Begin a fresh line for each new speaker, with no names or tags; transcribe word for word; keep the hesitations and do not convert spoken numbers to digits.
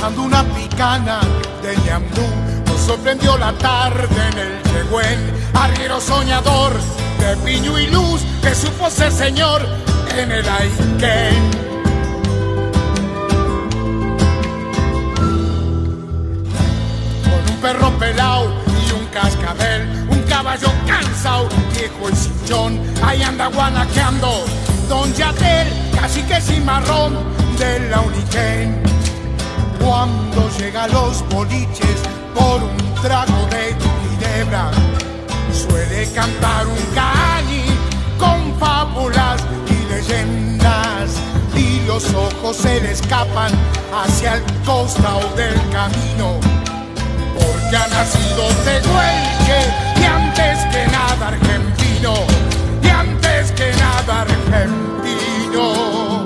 asando una picana de ñandú. Nos sorprendió la tarde en el Yegüen, arriero soñador de piño y luz, que supo ser señor en el Aiquén. Con un perro pelao y un cascabel, un caballo cansado, viejo y cinchón, ahí anda guanaqueando Don Yatel, casi que cimarrón de la Uniquén. Cuando llega a los boliches por un trago de ginebra, suele cantar un cañi con fábulas y leyendas, y los ojos se le escapan hacia el costado del camino, porque ha nacido tehuelche y antes que nada argentino, y antes que nada argentino.